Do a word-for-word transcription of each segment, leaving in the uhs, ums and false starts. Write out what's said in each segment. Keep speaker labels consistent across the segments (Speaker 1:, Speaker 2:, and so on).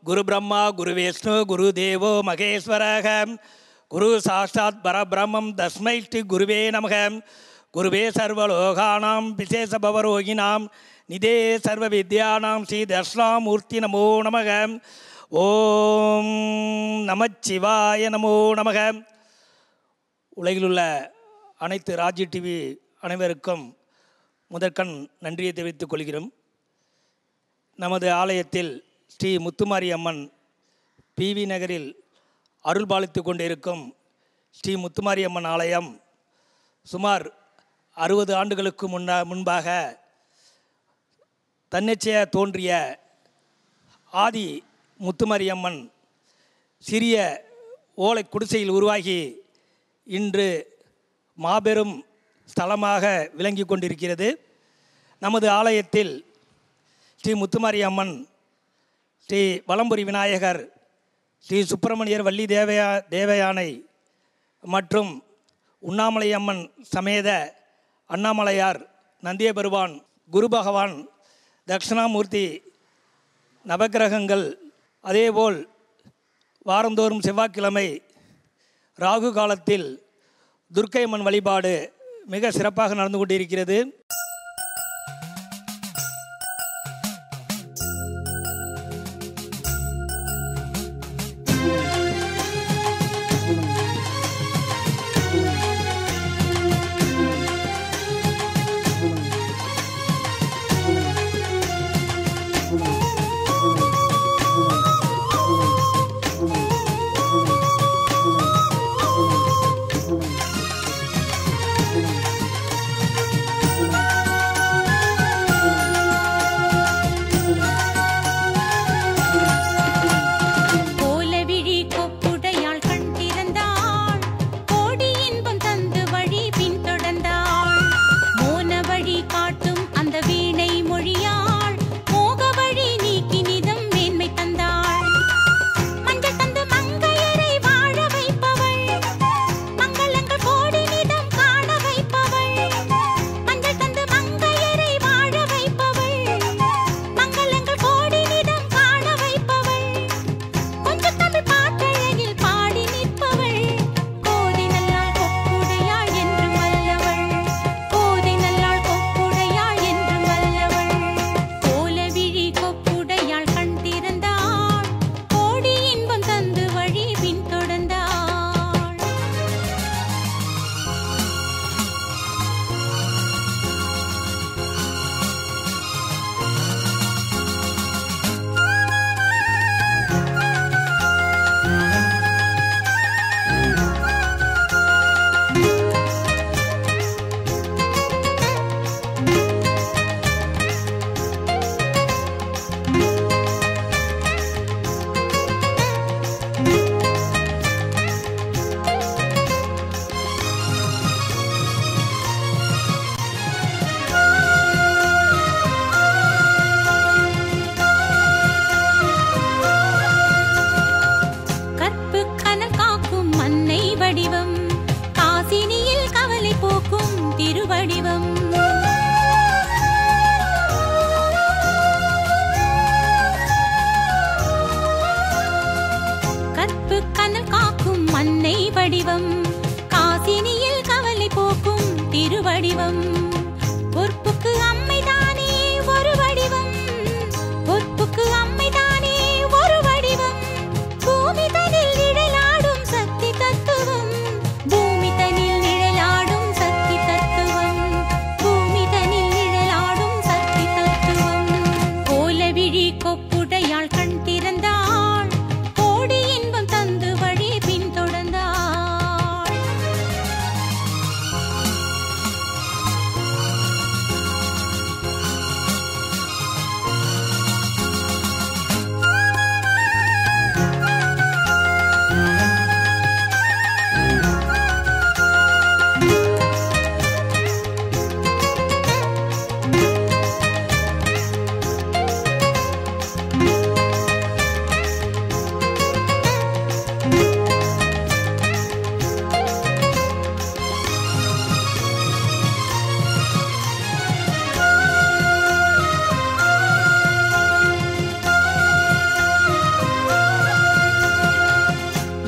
Speaker 1: குரு பிரம்மா குரு விஷ்ணு குரு தேவோ மகேஸ்வரக குரு சாட்சாத் பரபிரம்மம் தஸ்மை ஸ்ரீ குருவே நமக. குருவே சர்வலோகானாம் விசேஷ பவரோகினாம் நிதே சர்வ வித்யானாம் ஸ்ரீ தர்ஷனாமூர்த்தி நமோ நமக. ஓம் நமச்சிவாய நமோ நமக. உலகிலுள்ள அனைத்து ராஜ்ய டிவி அனைவருக்கும் முதற்கண் நன்றியை தெரிவித்துக் கொள்கிறோம். நமது ஆலயத்தில் ஸ்ரீ முத்துமாரி அம்மன் பிவி நகரில் அருள் பாலித்து கொண்டிருக்கும் ஸ்ரீ முத்துமாரி அம்மன் ஆலயம் சுமார் அறுபது ஆண்டுகளுக்கு முன்னா முன்பாக தன்னிச்சையாக தோன்றிய ஆதி முத்துமாரி அம்மன் சிறிய ஓலை குடிசையில் உருவாகி இன்று மாபெரும் ஸ்தலமாக விளங்கி கொண்டிருக்கிறது. நமது ஆலயத்தில் ஸ்ரீ முத்துமாரி அம்மன், ஸ்ரீ வலம்புரி விநாயகர், ஸ்ரீ சுப்பிரமணியர் வள்ளி தேவயா தேவயானை மற்றும் உண்ணாமலை அம்மன் சமேத அண்ணாமலையார், நந்திய பெருமான், குரு பகவான், தட்சிணாமூர்த்தி நவக்கிரகங்கள், அதேபோல் வாரந்தோறும் செவ்வாய்க்கிழமை ராகு காலத்தில் துர்க்கை அம்மன் வழிபாடு மிக சிறப்பாக நடந்து கொண்டிருக்கிறது.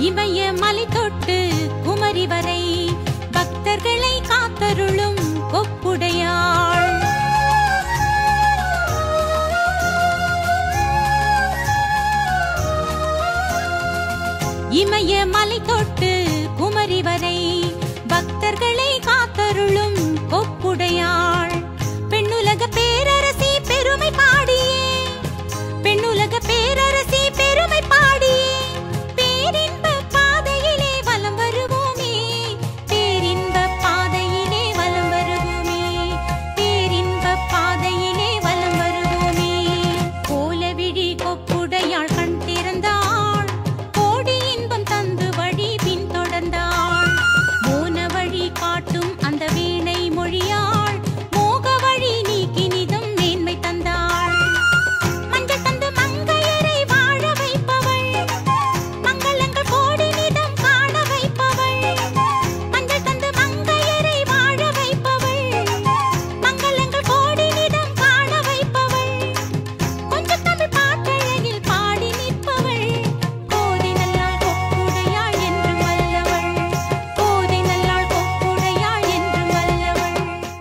Speaker 2: இமய மலை தொட்டு குமரி வரை பக்தர்களை காத்தருளும் கொப்புடையாள். இமய மலை தொட்டு குமரி வரை பக்தர்களை காத்தருளும் கொப்புடையாள். பெண்ணுலக பேரரசி பெருமை பாடியே, பெண்ணுலக பேரரசி பெருமை பாடியே பேரின்ப பாதையிலே வலம் வருவோமே, பேரின்ப பாதையிலே வலம் வருவோமே, பேரின்ப பாதையிலே வலம் வருவோமே. கோலவிழி கொப்புடையாள் கண் திறந்தாள், கோடி இன்பம் தந்து வழி பின்தொடர்ந்தாள். மோன வழி காட்டும் அந்த வீணை மொழியாள், மோக வழி நீக்கி நிதம் மேன்மை தந்தாள். மஞ்சள் தந்து மங்கையரை வாழ வைப்பவள், மங்களங்கள் கோடி நிதம் காண வைப்பவள். மஞ்சள் தந்து மங்கையரை வாழ வைப்பவள், மங்களங்கள் கோடி நிதம் காண வைப்பவள். கொஞ்சம் தமிழ் பாட்டழகில் பாடி நிற்பவள், கோதை நல்லாள் கொப்புடையாள் என்றும் வல்லவள், கோதை நல்லாள் கொப்புடையாள் என்றும் வல்லவள்.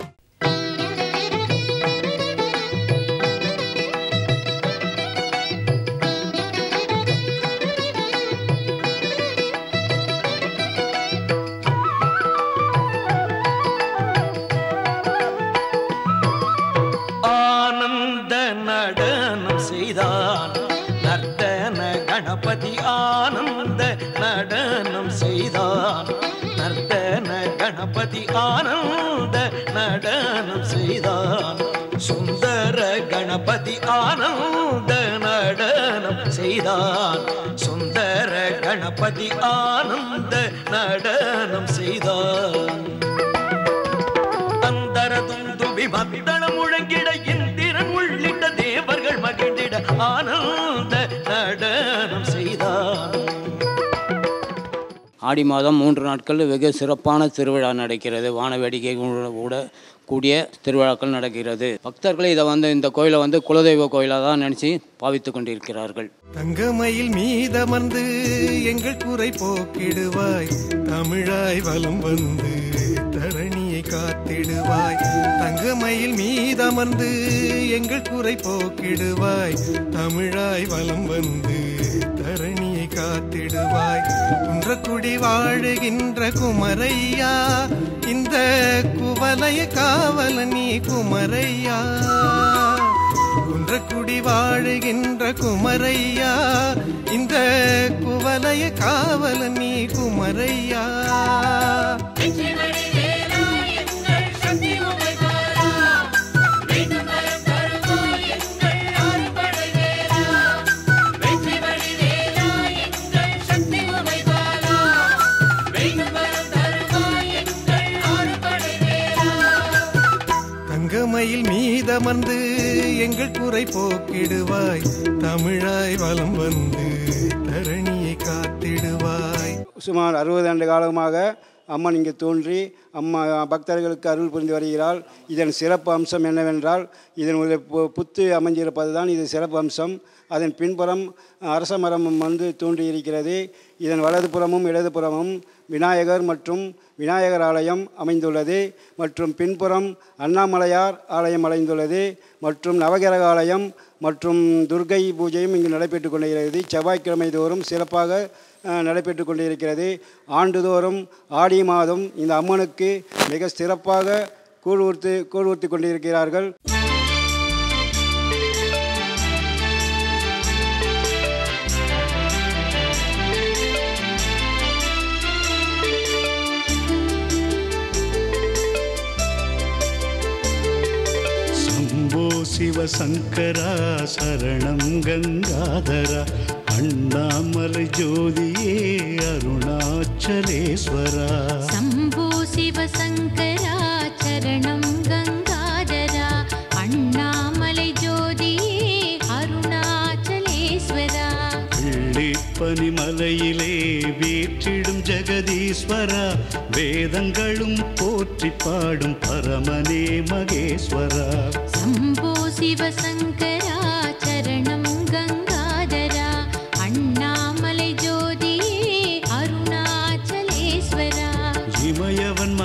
Speaker 3: ஆனந்த நடனம் செய்தான் நர்த்தன கணபதி, ஆனந்த நடனம் செய்தான் நர்த்தன கணபதி, ஆனந்த நடனம் செய்தான் சுந்தர கணபதி, ஆனந்த நடனம் செய்தான் சுந்தர கணபதி, ஆனந்த நடனம் செய்தான். அந்தரதுந்துபி மத்தளம் முழங்கிட இந்திரன் உள்ளிட்ட தேவர்கள் மகிழ்ந்திட ஆனந்த நடனம் செய்தான்.
Speaker 4: ஆடி மாதம் மூன்று நாட்கள் வெகு சிறப்பான திருவிழா நடக்கிறது. வான வேடிக்கை கூட கூடிய திருவிழாக்கள் நடக்கிறது. பக்தர்கள் இதை வந்து இந்த கோயிலை வந்து குலதெய்வ கோயிலாக தான் நினச்சி பாவித்து கொண்டிருக்கிறார்கள்.
Speaker 5: தங்கமயில் மீதமர்ந்து எங்கள் குறை போக்கிடுவாய், தமிழாய் வலம் வந்து தரணியை காத்திடுவாய். தங்கமயில் மீதமர்ந்து எங்கள் குறை போக்கிடுவாய், தமிழாய் வலம் வந்து தரணியை காத்திடுவாய். குன்றக்குடி வாழுகின்ற குமரையா, இந்த குவலய காவல நீ குமரையா. குன்றக்குடி வாழுகின்ற குமரையா, இந்த குவலய காவல நீ குமரையா. தங்கமயில் மீதமர்ந்து எங்கள் குறை போக்கிடுவாய், தமிழாய் வலம் வந்து தரணியை காத்திடுவாய்.
Speaker 6: சுமார் அறுபது ஆண்டு காலமாக அம்மன் இங்கே தோன்றி அம்மா பக்தர்களுக்கு அருள் புரிந்து வருகிறாள். இதன் சிறப்பு அம்சம் என்னவென்றால், இதனுடைய புத்து அமைஞ்சிருப்பது தான் இது சிறப்பு அம்சம். அதன் பின்புறம் அரச மரம் வந்து தோன்றியிருக்கிறது. இதன் வலதுபுறமும் இடதுபுறமும் விநாயகர் மற்றும் விநாயகர் ஆலயம் அமைந்துள்ளது. மற்றும் பின்புறம் அண்ணாமலையார் ஆலயம் அமைந்துள்ளது. மற்றும் நவகிரக ஆலயம் மற்றும் துர்கை பூஜையும் இங்கு நடைபெற்று கொண்டிருக்கிறது. செவ்வாய்க்கிழமை தோறும் சிறப்பாக நடைபெற்று கொண்டிருக்கிறது. ஆண்டுதோறும் ஆடி மாதம் இந்த அம்மனுக்கு மிக சிறப்பாக கூழ் ஊர்த்து கூழ் ஊர்த்தி கொண்டிருக்கிறார்கள்.
Speaker 7: சிவசங்கரா சரணம் கங்காதரா, அண்ணாமலை ஜோதியே அருணாச்சலேஸ்வரா.
Speaker 2: சம்போ சிவசங்கரா சரணம் கங்காதரா, அண்ணாமலை ஜோதியே அருணாச்சலேஸ்வரா.
Speaker 7: பனிமலையிலே வீற்றிடும் ஜெகதீஸ்வரா, வேதங்களும் போற்றி பாடும் பரமனே மகேஸ்வரா.
Speaker 2: சம்போ சிவசங்கரா சரணம் கங்காதரா, அண்ணாமலை ஜோதியே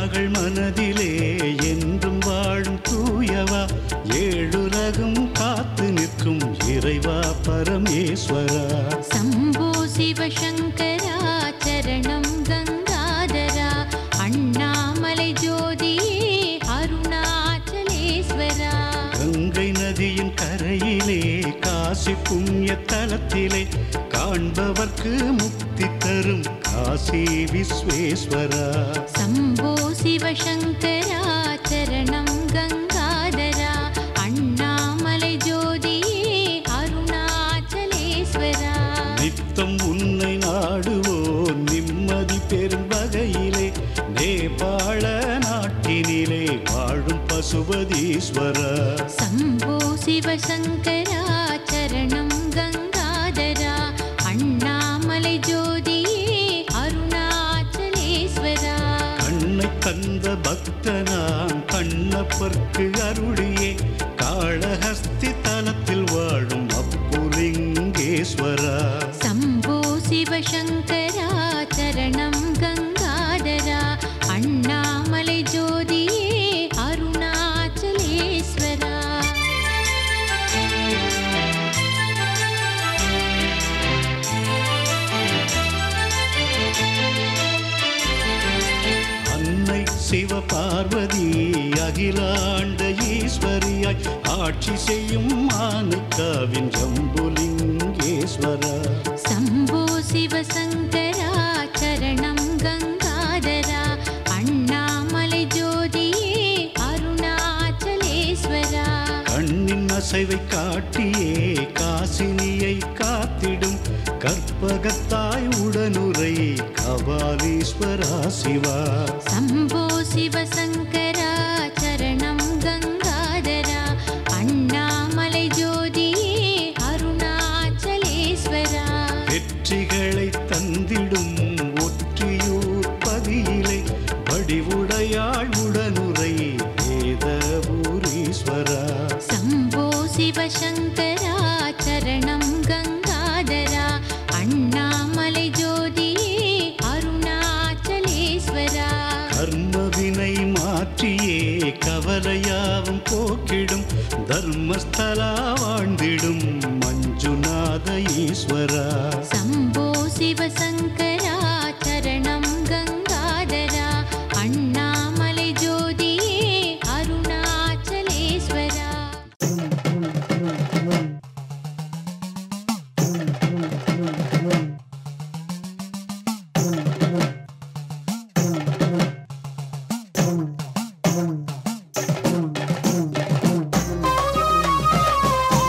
Speaker 7: மகள் மனதிலே என்றும் வாழும் தூயவா ஏழுலகும் காத்து நிற்கும் இறைவா பரமேஸ்வரா
Speaker 2: சம்போ சிவசங்கரா சரணம் கங்காதரா அண்ணாமலை ஜோதியே அருணாச்சலேஸ்வரா
Speaker 7: கங்கை நதியின் கரையிலே காசி புண்ணிய தலத்திலே காண்பவர்க்கு முக்தி தரும் காசி விஸ்வேஸ்வரா
Speaker 2: சம்போ சிவசங்கரா சரணம் கங்காதரா அண்ணாமலை ஜோதியே அருணாச்சலேஸ்வரா
Speaker 7: நித்தம் உன்னை நாடுவோர் நிம்மதி பெறும் வகையிலே நேபாள நாட்டினிலே வாழும் பசுபதீஸ்வரா
Speaker 2: சம்போ சிவசங்கரா சரணம் கங்காதரா அண்ணாமலை ஜோதியே அருணாச்சலேஸ்வரா
Speaker 7: கண்ணை தந்த பக்தனாம் கண்ணப்பர்க்கு அருளியே காளஹஸ்தி தலத்தில் வாழும் அப்புலிங்கேஸ்வரா
Speaker 2: சம்போ சிவசங்கரா சரணம் கங்காதரா அண்ணாமலை ஜோதியே அருணாச்சலேஸ்வரா
Speaker 7: அன்னை சிவபார்வதி அகிலாண்ட ஈஸ்வரியாய் ஆட்சி செய்யும் மாணிக்காவின் ஜம்புலிங்கேஸ்வரா
Speaker 2: சம்போ சிவசங்கரா சரணம் கங்காதரா அண்ணாமலை ஜோதியே அருணாச்சலேஸ்வரா
Speaker 7: கண்ணின் அசைவை காட்டியே காசினியை காத்திடும் கற்பகத்தாய் உடனுரை கபாலீஸ்வரா சிவா
Speaker 2: சம்போ சிவசங்கரா சரணம் கங்காதரா அண்ணாமலை ஜோதியே அருணாச்சலேஸ்வரா
Speaker 7: வெற்றிகளை தந்திடும் ஒற்றியூர் பதியிலே வடிவுடையாள் உடனுரை வேதபூரீஸ்வரா
Speaker 2: சம்போ சிவசங்கரா சரணம் கங்காதரா அண்ணாமலை ஜோதியே அருணாச்சலேஸ்வரா
Speaker 7: கர்மவினை மாற்றியே கவலையாவும் போக்கிடும் தர்மஸ்தலா வாழ்ந்திடும் மஞ்சுநாத ஈஸ்வரா
Speaker 2: சம்போ சிவசங்கரா சரணம் கங்காதரா அண்ணாமலை ஜோதியே அருணாச்சலேஸ்வரா
Speaker 8: Thank you.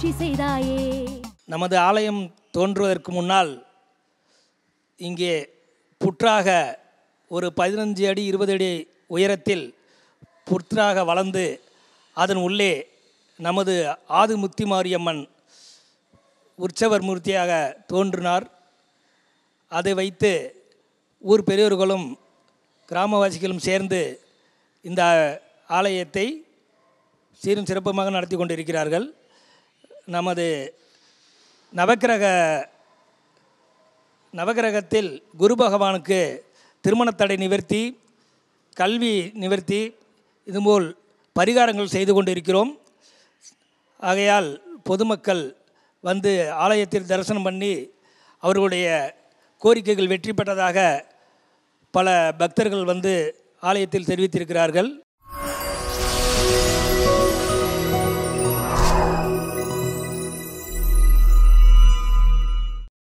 Speaker 8: ஆட்சி செய்தாயே.
Speaker 1: நமது ஆலயம் தோன்றுவதற்கு முன்னால் இங்கே புற்றாக ஒரு பதினஞ்சு அடி இருபது அடி உயரத்தில் புற்றாக வளர்ந்து அதன் உள்ளே நமது ஆதி முத்துமாரியம்மன் உற்சவர் மூர்த்தியாக தோன்றினார். அதை வைத்து ஊர் பெரியோர்களும் கிராமவாசிகளும் சேர்ந்து இந்த ஆலயத்தை சீரும் சிறப்புமாக நடத்தி கொண்டிருக்கிறார்கள். நமது நவக்கிரக நவகிரகத்தில் குரு பகவானுக்கு திருமணத்தடை நிவர்த்தி, கல்வி நிவர்த்தி, இதுபோல் பரிகாரங்கள் செய்து கொண்டிருக்கிறோம். ஆகையால் பொதுமக்கள் வந்து ஆலயத்தில் தரிசனம் பண்ணி அவர்களுடைய கோரிக்கைகள் வெற்றி பெற்றதாக பல பக்தர்கள் வந்து ஆலயத்தில் தெரிவித்திருக்கிறார்கள்.